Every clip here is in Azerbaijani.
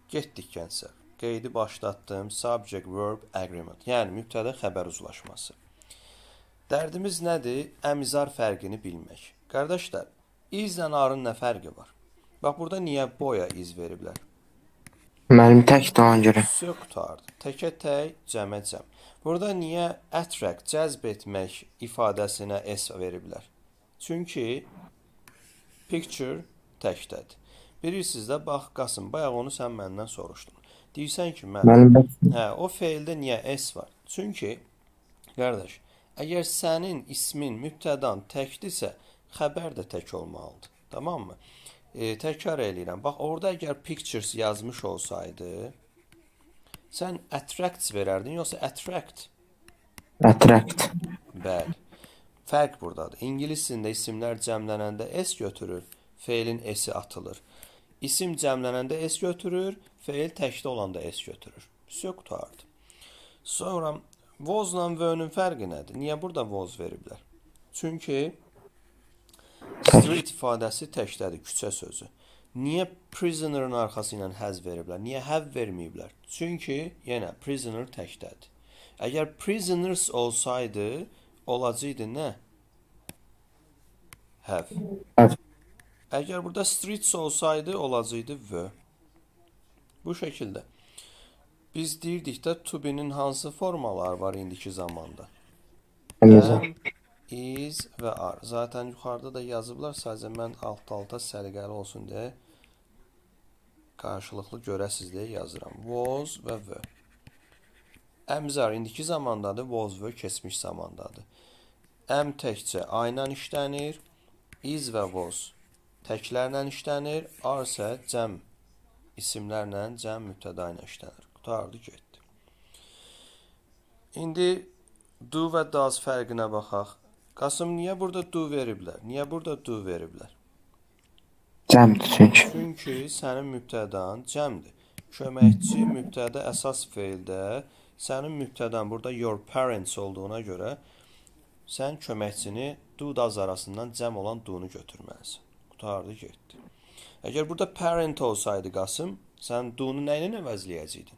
Getdik gənclər. Qeydi başlatdım. Subject, verb, agreement. Yəni mübtəda xəbər uzlaşması. Dərdimiz nədir? Əmizar fərqini bilmək. Qardaşlar, izlə arın nə fərqi var? Bax, burada niyə boya iz veriblər? Mənim təkdir ona görə. Sök qutardı. Təkə tək, cəmə cəm. Burada niyə attract, cəzb etmək ifadəsinə s veriblər? Çünki picture təkdədir. Bilirsiniz də, bax Qasım, bayaq onu sən məndən soruşdun. Deyirsən ki, o feildə niyə s var? Çünki, qardaş, əgər sənin ismin mübtədan təkdirsə, xəbər də tək olmalıdır. Tamam mı? Təkrar eləyirəm. Bax, orada əgər pictures yazmış olsaydı, sən attracts verərdin, yoxsa attract? Attract. Bəli. Fərq buradadır. İngiliscində isimlər cəmlənəndə s götürür, feilin s-i atılır. İsim cəmlənəndə s götürür, feil təkdə olanda s götürür. Sök qutardı. Sonra was-la və-nin fərqi nədir? Niyə burada was veriblər? Çünki street ifadəsi təkdədir, küçə sözü. Niyə prisoner-ın arxası ilə has veriblər? Niyə have verməyiblər? Çünki yenə prisoner təkdədir. Əgər prisoners olsaydı, olacaqdı nə? Have. Əgər burada streets olsaydı, olacaqdı v. Bu şəkildə. Biz deyirdik də to be-nin hansı formalar var indiki zamanda? Am, is və are. Zaten yuxarıda da yazıblar. Sadəcə mən alt-alta səliqəli olsun deyə qarşılıqlı görəsiz deyə yazıram. Was və v. Əmzar indiki zamandadır. Was və keçmiş zamandadır. Am təkcə I ilə işlənir. Is və was təklərlə işlənir. Are isə cəm isimlərlə, cəm mübtəda ilə işlənir. Qutardı, getdi. İndi do və does fərqinə baxaq. Qasım, niyə burada do veriblər? Niyə burada do veriblər? Cəmdir çünki. Çünki sənin mübtədan cəmdir. Köməkçi mübtəda əsas feildə, sənin mübtədan burada your parents olduğuna görə sən köməkçini do does arasından cəm olan do-nu götürməlisən. Qutardı, getdi. Əgər burada parent olsaydı Qasım, sən do-nu nə ilə əvəzləyəcəkdin?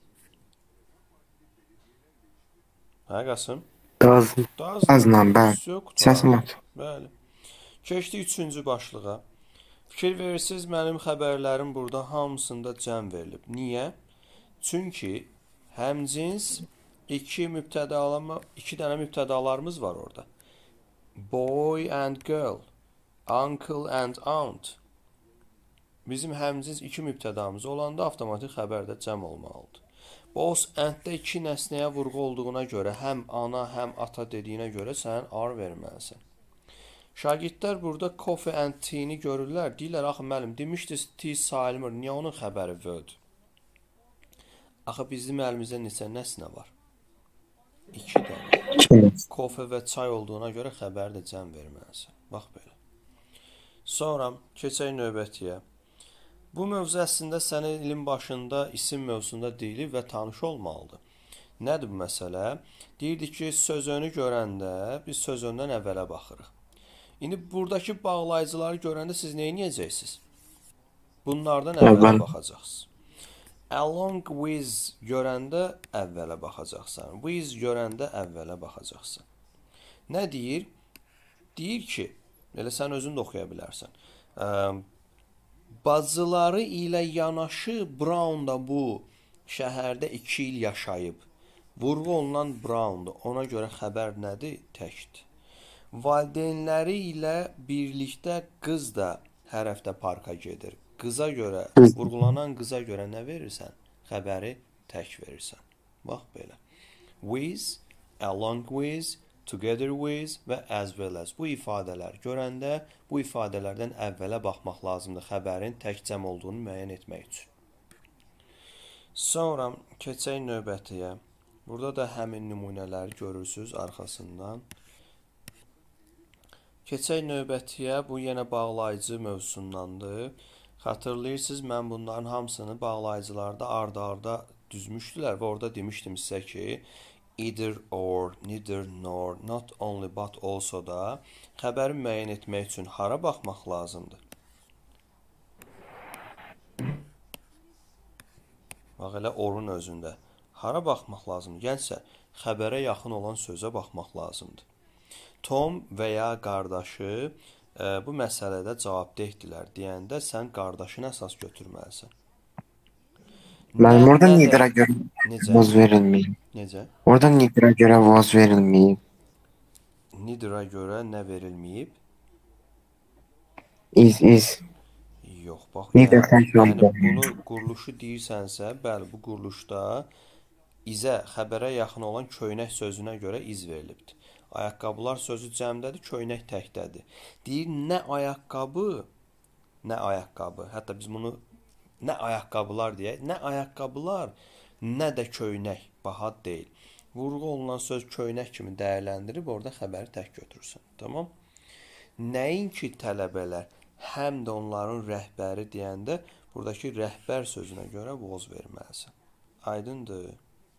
Hə, Qasım? Does-la, bəli. Səsim var. Bəli. Keçdi üçüncü başlığa. Fikir verirsiniz, mənim xəbərlərim burada hamısında cəm verilib. Niyə? Çünki həmcins iki dənə mübtədalarımız var orada. Boy and girl, uncle and aunt. Bizim həmcins iki mübtədamız olanda avtomatik xəbərdə cəm olmalıdır. Both and-də iki nəsnəyə vurğu olduğuna görə, həm ana, həm ata dediyinə görə sən are verməlisən. Şagirdlər burada coffee and tea-ni görürlər. Deyirlər, axı müəllim, demişdiniz tea sayılmır. Niyə onun xəbəri vöd? Axı bizim əlimizdə neçə nəsnə var? 2 dənə. Coffee və çay olduğuna görə xəbəri də cəm verməlisən. Bax belə. Sonra keçək növbətiyə. Bu mövzu əslində sənin ilin başında isim mövzusunda deyilib və tanış olmalıdır. Nədir bu məsələ? Deyirdik ki, sözünü görəndə biz sözündən əvvələ baxırıq. İndi buradakı bağlayıcıları görəndə siz nə edəcəksiniz? Bunlardan əvvələ baxacaqsınız. Along with görəndə əvvələ baxacaqsan. With görəndə əvvələ baxacaqsan. Nə deyir? Deyir ki, elə sən özün də oxuya bilərsən. Bacıları ilə yanaşı Brown da bu şəhərdə 2 il yaşayıb. Vurğu olunan Brown'dur. Ona görə xəbər nədir? Təkdir. Valideynləri ilə birlikdə qız da hər həftə parka gedir. Qıza görə, vurğulanan qıza görə nə verirsən? Xəbəri tək verirsən. Bax belə. With, along with, together with və as well as. Bu ifadələr görəndə bu ifadələrdən əvvələ baxmaq lazımdır xəbərin tək cəm olduğunu müəyyən etmək üçün. Sonra keçək növbətiyə. Burada da həmin nümunələri görürsünüz arxasından. Keçək növbətiyə. Bu yenə bağlayıcı mövzusundandır. Xatırlayırsınız, mən bunların hamısını bağlayıcılarda arda-arda düzmüşdülər və orada demişdim sizə ki, either or, neither nor, not only but also da xəbəri müəyyən etmək üçün hara baxmaq lazımdır? Bax, elə orun özündə. Hara baxmaq lazımdır? Gənclər, xəbərə yaxın olan sözə baxmaq lazımdır. Tom və ya qardaşı bu məsələdə cavabdehdirlər deyəndə sən qardaşını əsas götürməlisən. Mənim orada nidra görə Necə? voz verilməyib. Necə? Orada nidra görə voz verilməyib. Nidra görə nə verilməyib? İz. Yox, bax. Nidra tək Yəni oldu. bunu quruluşu deyirsənsə, bəli, bu quruluşda izə, xəbərə yaxın olan köynək sözünə görə iz verilibdir. Ayaqqabılar sözü cəmdədir, köynək təkdədir. Deyir, nə ayaqqabı, hətta biz bunu nə ayaqqabılar deyək, nə ayaqqabılar, nə də köynək, baha deyil. Vurğu olunan söz köynək kimi dəyərləndirib, orada xəbəri tək götürürsən, tamam? Nəinki tələbələr, həm də onların rəhbəri deyəndə, buradakı rəhbər sözünə görə voz verməlisən. Aydındır.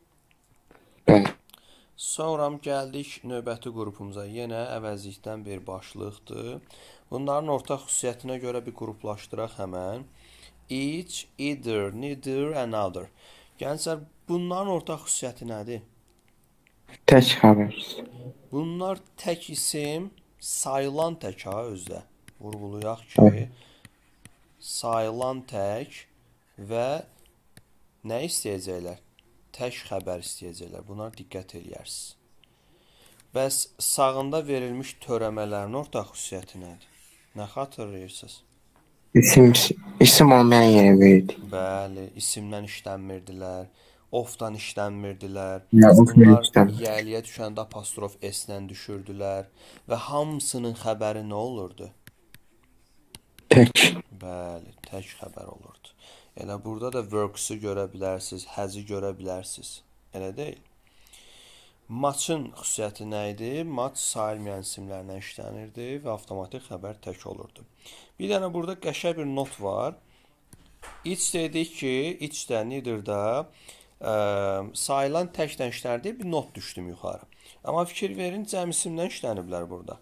Sonra gəldik növbəti qrupumuza. Yenə əvəzlikdən bir başlıqdır. Bunların ortaq xüsusiyyətinə görə bir qruplaşdıraq həmən. Each, either, neither, another. Gənclər, bunların ortaq xüsusiyyəti nədir? Tək xəbər. Bunlar tək isim, sayılan tək ha özdə. Vurğulayaq ki, sayılan tək və nə istəyəcəklər? Tək xəbər istəyəcəklər. Bunlar diqqət eləyərsiniz. Bəs sağında verilmiş törəmələrin ortaq xüsusiyyəti nədir? Nə xatırlayırsınız? İsim olmayan yerə verildi. Bəli, isimdən işlənmirdilər, ofdan işlənmirdilər. Bunlar yəliyə düşəndə apostrof S-lə düşürdülər və hamısının xəbəri nə olurdu? Tək. Bəli, tək xəbər olurdu. Elə burada da works-ı görə bilərsiniz, has-ı görə bilərsiniz. Elə deyil. Matchın xüsusiyyəti nə idi? Match sayılmayan isimlərlə işlənirdi və avtomatik xəbər tək olurdu. Bir dənə burada qəşəng bir not var. Each dedik ki, each-də, neither-də sayılan təkdən işlənir bir not düşdüm yuxarı. Amma fikir verin, cəm isimdən işləniblər burada.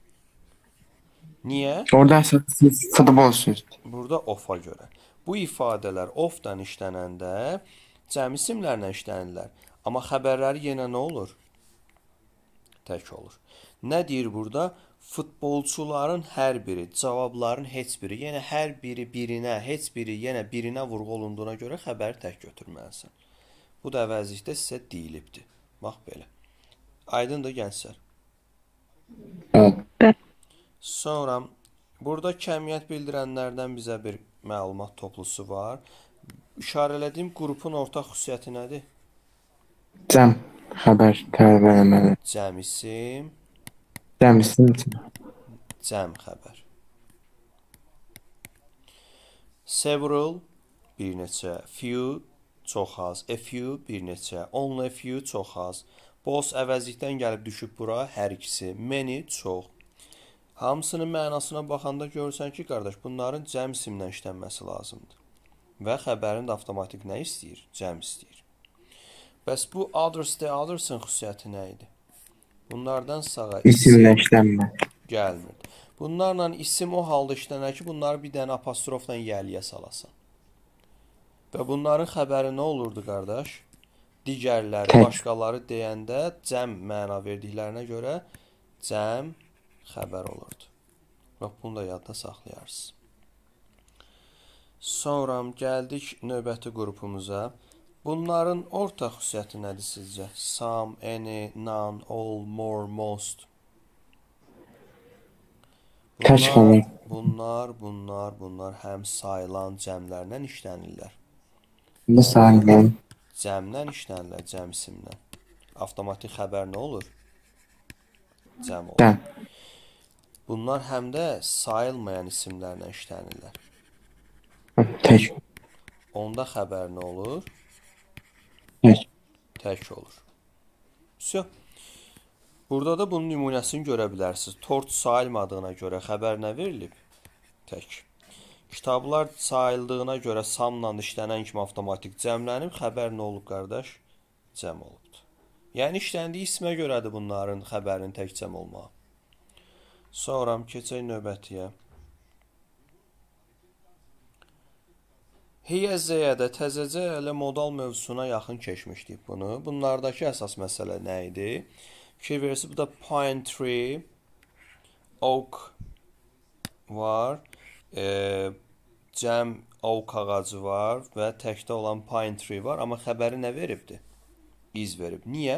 Niyə? Orada futbol sözdür. Burada off-a görə. Bu ifadələr off-dan işlənəndə cəm isimlərlə işlənirlər. Amma xəbərləri yenə nə olur? Tək olur. Nə deyir burada? Futbolçuların hər biri, cavabların heç biri, yenə hər biri birinə, heç biri yenə birinə vurğu olunduğuna görə xəbəri tək götürməlisən. Bu da əvəzlikdə sizə deyilibdir. Bax belə. Aydındır gənclər. Sonra burada kəmiyyət bildirənlərdən bizə bir məlumat toplusu var. İşarələdiyim qrupun ortaq xüsusiyyəti nədir? Cəm xəbər tərəvələməli. Cəm isim. Cəm isim. Cəm xəbər. Several bir neçə, few çox az, a few bir neçə, only a few çox az. Both əvəzlikdən gəlib düşüb bura hər ikisi, many çox. Hamısının mənasına baxanda görürsən ki, qardaş, bunların cəm isimlə işlənməsi lazımdır. Və xəbərin də avtomatik nə istəyir? Cəm istəyir. Bəs bu others the others-ın xüsusiyyəti nə idi? Bunlardan sağa isimlə işlənmə gəlmir. Bunlarla isim o halda işlənər ki, bunları bir dənə apostrofla yəliyə salasan. Və bunların xəbəri nə olurdu, qardaş? Digərləri, başqaları deyəndə cəm məna verdiklərinə görə cəm xəbər olurdu. Bax, bunu da yadda saxlayarsınız. Sonra gəldik növbəti qrupumuza. Bunların ortaq xüsusiyyəti nədir sizcə? Some, any, none, all, more, most. Bunlar həm sayılan cəmlərlə işlənirlər. Cəmlə işlənirlər, cəm isimlə. Avtomatik xəbər nə olur? Cəm olur. Bunlar həm də sayılmayan isimlərlə işlənirlər. Tək. Onda xəbər nə olur? Tək olur. Burada da bunun nümunəsini görə bilərsiniz. Tort sayılmadığına görə xəbər nə verilib? Tək. Kitablar sayıldığına görə samla işlənən kimi avtomatik cəmlənib, xəbər nə olub, qardaş? Cəm olubdur. Yəni işləndiyi ismə görədir bunların xəbərin tək cəm olmağı. Sonra keçək növbətiyə. Hiyəzəyə təzəcə elə modal mövzusuna yaxın keçmişdik bunu. Bunlardakı əsas məsələ nə idi? Fikir verirsiniz, bu da pine tree, oak var, cəm oak ağacı var və təkdə olan pine tree var. Amma xəbəri nə veribdir? İz verib. Niyə?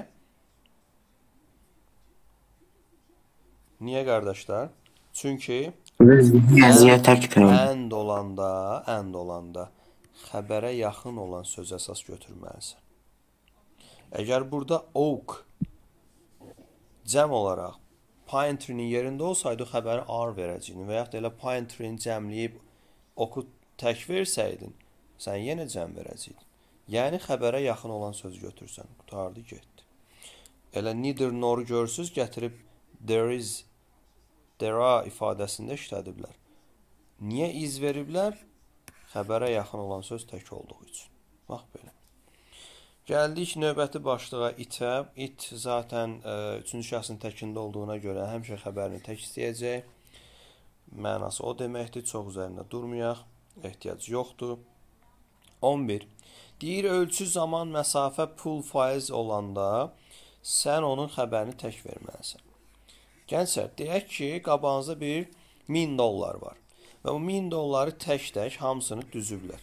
Niyə qardaşlar? Çünki Yazıya təkdir. and olanda xəbərə yaxın olan söz əsas götürməlisən. Əgər burada oak cəm olaraq pine tree-nin yerində olsaydı xəbəri ar verəcəydin və yaxud da elə pine tree-ni cəmləyib oku tək versəydin, sən yenə cəm verəcəydin. Yəni xəbərə yaxın olan sözü götürsən. Qutardı, getdi. Elə neither nor görürsüz, gətirib there is, there are ifadəsində işlədiblər. Niyə iz veriblər? Xəbərə yaxın olan söz tək olduğu üçün. Bax belə. Gəldik növbəti başlığa itə. It zaten 3-cü şəxsin təkində olduğuna görə həmişə xəbərini tək istəyəcək. Mənası o deməkdir. Çox üzərində durmayaq. Ehtiyac yoxdur. 11. Deyir, ölçü, zaman, məsafə, pul, faiz olanda sən onun xəbərini tək verməlisən. Gənclər, deyək ki, qabağınızda bir $1000 var. Və o $1000 tək-tək hamısını düzüblər.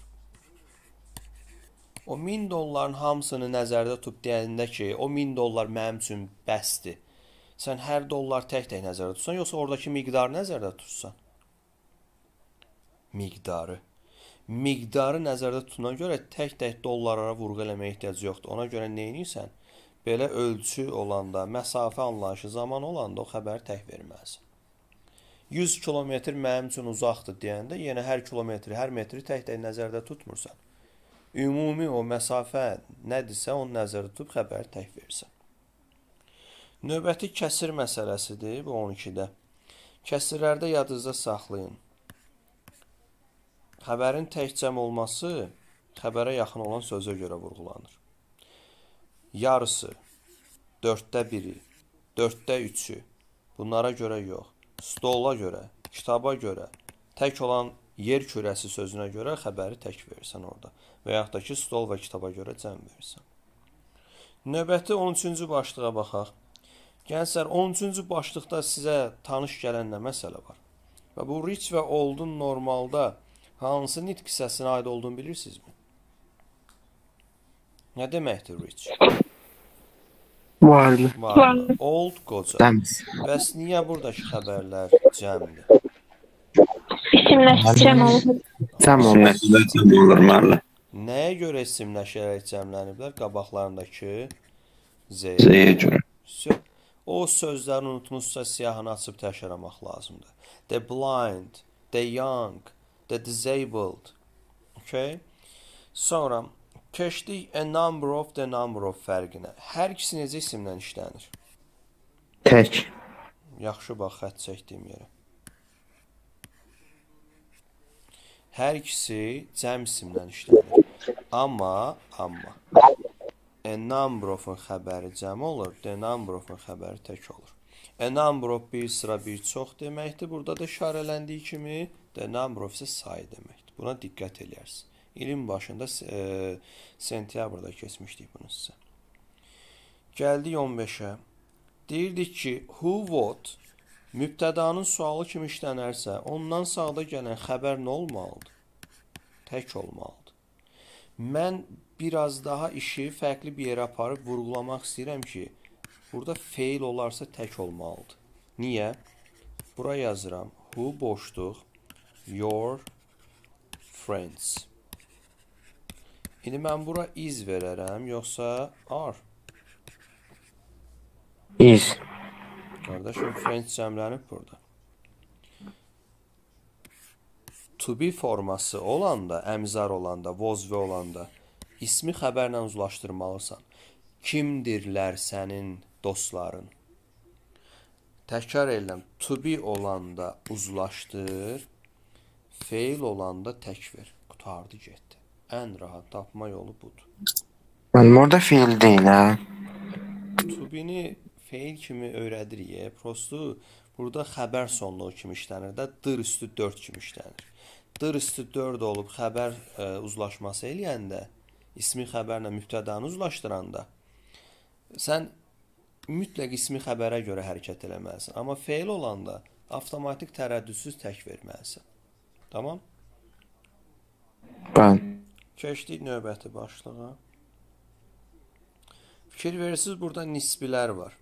O $1000 hamısını nəzərdə tutub deyəndə ki, o $1000 mənim üçün bəsdir. Sən hər dollar tək-tək nəzərdə tutsan, yoxsa oradakı miqdarı nəzərdə tutsan? Miqdarı. Miqdarı nəzərdə tutuna görə tək-tək dollarlara vurğu eləməyə ehtiyac yoxdur. Ona görə nə edirsən? Belə ölçü olanda, məsafə anlayışı, zaman olanda o xəbəri tək verməlisən. 100 kilometr mənim üçün uzaqdır deyəndə, yenə hər kilometri, hər metri tək-tək nəzərdə tutmursan. Ümumi o məsafə nədirsə, onu nəzərdə tutub xəbəri tək verirsən. Növbəti kəsir məsələsidir bu 12-də. Kəsirlərdə yadınızda saxlayın. Xəbərin təkcəm olması xəbərə yaxın olan sözə görə vurğulanır. Yarısı, 1/4, 3/4, bunlara görə yox. Stola görə, kitaba görə, tək olan yer kürəsi sözünə görə xəbəri tək verirsən orada. Və yaxud da ki, stol və kitaba görə cəm verirsən. Növbəti 13-cü başlığa baxaq. Gənclər, 13-cü başlıqda sizə tanış gələn nə məsələ var? Və bu rich və old'un normalda hansı nitq hissəsinə aid olduğunu bilirsinizmi? Nə deməkdir rich? Varlı. Varlı. Old, qoca. Dəmiz. Bəs niyə buradakı xəbərlər cəmdir? İsimləşəcəm olur. Cəm olur. Cəm olur müəllim. Nəyə görə isimləşərək cəmləniblər? Qabaqlarındakı Z-yə görə. O sözləri unutmuşsa siyahını açıb təşərləmək lazımdır. The blind, the young, the disabled. Okay? Sonra keçdik a number of, the number of fərqinə. Hər ikisi necə isimlə işlənir? Tək. Yaxşı bax, xət çəkdiyim yerə. Hər ikisi cəm isimlə işlənir. Amma a number of-un xəbəri cəm olur, the number of-un xəbəri tək olur. A number of bir sıra bir çox deməkdir. Burada da işarələndiyi kimi the number of isə sayı deməkdir. Buna diqqət edərsiniz. İlin başında sentyabrda keçmişdik bunu sizə. Gəldik 15-ə. Deyirdik ki, who what mübtədanın sualı kimi işlənərsə, ondan sağda gələn xəbər nə olmalıdır? Tək olmalıdır. Mən biraz daha işi fərqli bir yerə aparıb vurğulamaq istəyirəm ki, burada feil olarsa tək olmalıdır. Niyə? Bura yazıram. Who boşluq, your friends. İndi mən bura is verərəm, yoxsa are? İz. Qardaşım, friends cəmlənib burada. To be forması olanda, əmzar olanda, was və olanda ismi xəbərlə uzlaşdırmalısan. Kimdirlər sənin dostların? Təkrar edirəm. To be olanda uzlaşdır, feil olanda tək ver. Qutardı, getdi. Ən rahat tapma yolu budur. Mənim orada fiil deyil, hə? To be-ni feil kimi öyrədirik. Prosto burada xəbər sonluğu kimi işlənir də, dır üstü 4 kimi işlənir. dır üstü 4 olub xəbər uzlaşması eləyəndə, ismi xəbərlə mübtədanı uzlaşdıranda, sən mütləq ismi xəbərə görə hərəkət eləməlisən. Amma feil olanda avtomatik tərəddüdsüz tək verməlisən. Tamam? Bəli. Keçdik növbəti başlığa. Fikir verirsiniz, burada nisbilər var.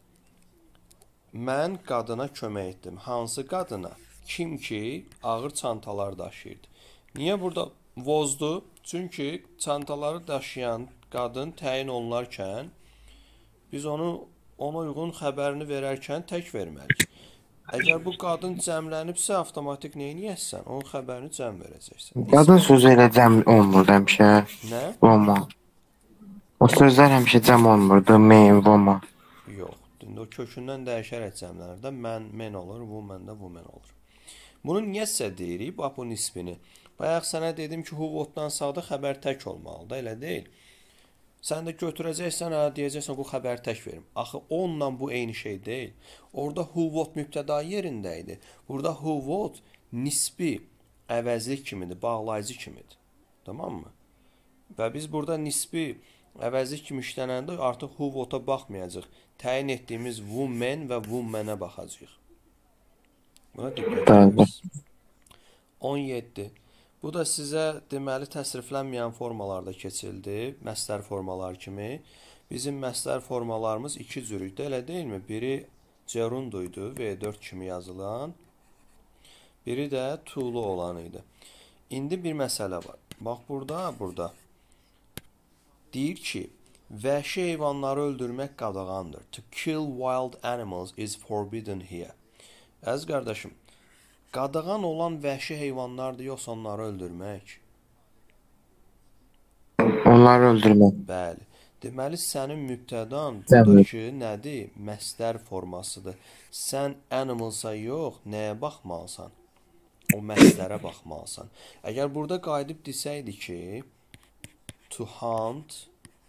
Mən qadına kömək etdim. Hansı qadına? Kim ki ağır çantalar daşıyırdı. Niyə burada vozdur? Çünki çantaları daşıyan qadın təyin olunarkən biz ona uyğun xəbərini verərkən tək verməliyik. Əgər bu qadın cəmlənibsə, avtomatik nə edəcəksən? Onun xəbərini cəm verəcəksən. Qadın sözü elə cəm olmur həmişə. Nə? Voma. O sözlər həmişə cəm olmurdu. Men, voma. Yox. O kökündən dəyişərək cəmlənir də. Mən, men olur, woman da woman olur. Bunu niyə sizə deyirik? Bax bu nisbini. Bayaq sənə dedim ki, huvotdan sağda xəbər tək olmalıdır. Elə deyil. Sən də götürəcəksən, deyəcəksən bu xəbər tək verim. Axı onunla bu eyni şey deyil. Orada huvot mübtəda yerində idi. Burada huvot nisbi əvəzlik kimidir, bağlayıcı kimidir. Tamam mı? Və biz burada nisbi əvəzlik kimi işlənəndə artıq huvota baxmayacaq. Təyin etdiyimiz woman və womanə baxacağıq. Buna diqqət ediniz. 17. Bu da sizə deməli təsriflənməyən formalarda keçildi. Məsdər formalar kimi. Bizim məsdər formalarımız iki cürüdür, elə deyilmi? Biri gerunduydu, V4 kimi yazılan. Biri də to'lu olan idi. İndi bir məsələ var. Bax burada. Deyir ki, vəhşi heyvanları öldürmək qadağandır. To kill wild animals is forbidden here. Əziz qardaşım, qadağan olan vəhşi heyvanlardır, yoxsa onları öldürmək? Onları öldürmək. Bəli. Deməli, sənin mübtədan buradakı nədir? Məsdər formasıdır. Sən animalsa yox, nəyə baxmalısan? O məsdərə baxmalısan. Əgər burada qayıdıb desəydi ki, to hunt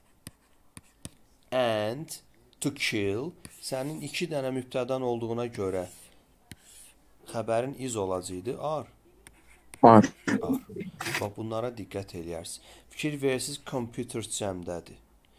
and to kill, sənin iki dənə mübtədan olduğuna görə xəbərin iz olacaqdı, ar. Var. Bax, bunlara diqqət eləyərsiniz. Fikir verirsiniz, computers cəmdədir.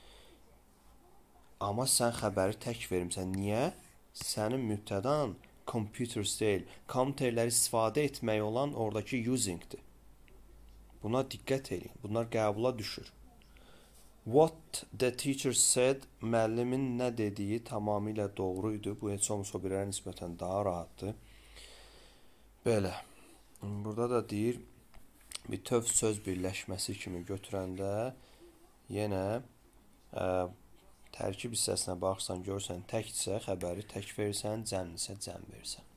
Amma sən xəbəri tək vermirsən. Niyə? Sənin mübtədan computers deyil. Kompüterləri istifadə etmək olan oradakı usingdir. Buna diqqət edin. Bunlar qəbula düşür. What the teacher said, müəllimin nə dediyi tamamilə doğruydu. Bu heç olmasa birərə nisbətən daha rahatdır. Belə. Burada da deyir, bir töv söz birləşməsi kimi götürəndə yenə tərkib hissəsinə baxsan, görsən təkdirsə, xəbəri tək versən, cəmlisə cəm versən.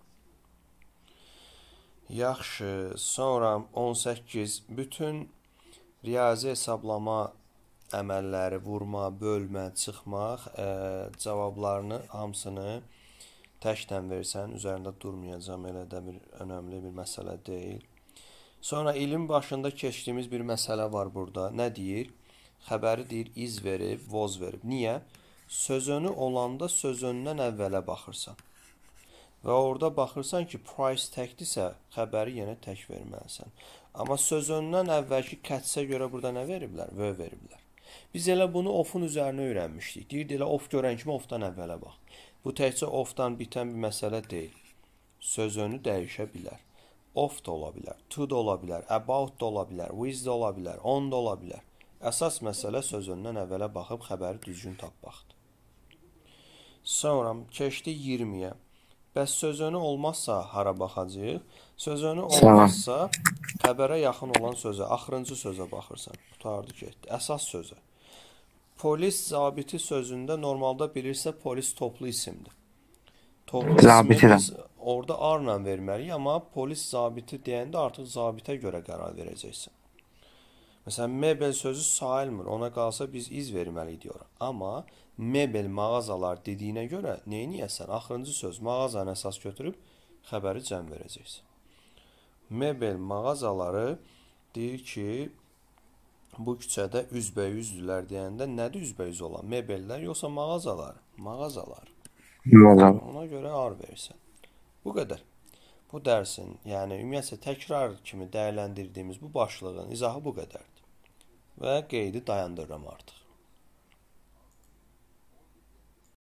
Yaxşı, sonra 18. Bütün riyazi hesablama əməlləri, vurma, bölmə, çıxmaq cavablarını, hamısını təkdən versən, üzərində durmayacağım, elə də bir önəmli bir məsələ deyil. Sonra ilin başında keçdiyimiz bir məsələ var burada. Nə deyir? Xəbəri deyir, iz verib, voz verib. Niyə? Sözönü olanda sözönündən əvvələ baxırsan. Və orada baxırsan ki, price təkdirsə, xəbəri yenə tək verməlisən. Amma sözönündən əvvəlki kətsə görə burada nə veriblər? V veriblər. Biz elə bunu ofun üzərinə öyrənmişdik. Deyirdi, elə of görən kimi ofdan əvvələ bax. Bu təkcə ofdan bitən bir məsələ deyil. Sözönü dəyişə bilər. Of da ola bilər, to da ola bilər, about da ola bilər, with da ola bilər, on da ola bilər. Əsas məsələ sözöndən əvvələ baxıb xəbəri düzgün tapmaqdır. Sonra keçdi 20-yə. Bəs sözönü olmazsa hara baxacağıq? Sözönü olmazsa xəbərə yaxın olan sözə, axırıncı sözə baxırsan. Qutardı getdi. Əsas sözə. Polis zabiti sözündə normalda bilirsə polis toplu isimdir. Toplu ismi biz orada arla verməliyik, amma polis zabiti deyəndə artıq zabitə görə qərar verəcəksən. Məsələn, mebel sözü sayılmır, ona qalsa biz iz verməliyik diyor. Amma mebel mağazalar dediyinə görə neyniyəsən? Axırıncı söz mağazanı əsas götürüb xəbəri cəm verəcəksən. Mebel mağazaları deyir ki, bu küçədə üzbəyüzdülər deyəndə nədir üzbəyüz olan? Mebellər yoxsa mağazalar? Mağazalar. Ona görə ar versən. Bu qədər. Bu dərsin, yəni ümumiyyətlə təkrar kimi dəyərləndirdiyimiz bu başlığın izahı bu qədərdir. Və qeydi dayandırıram artıq.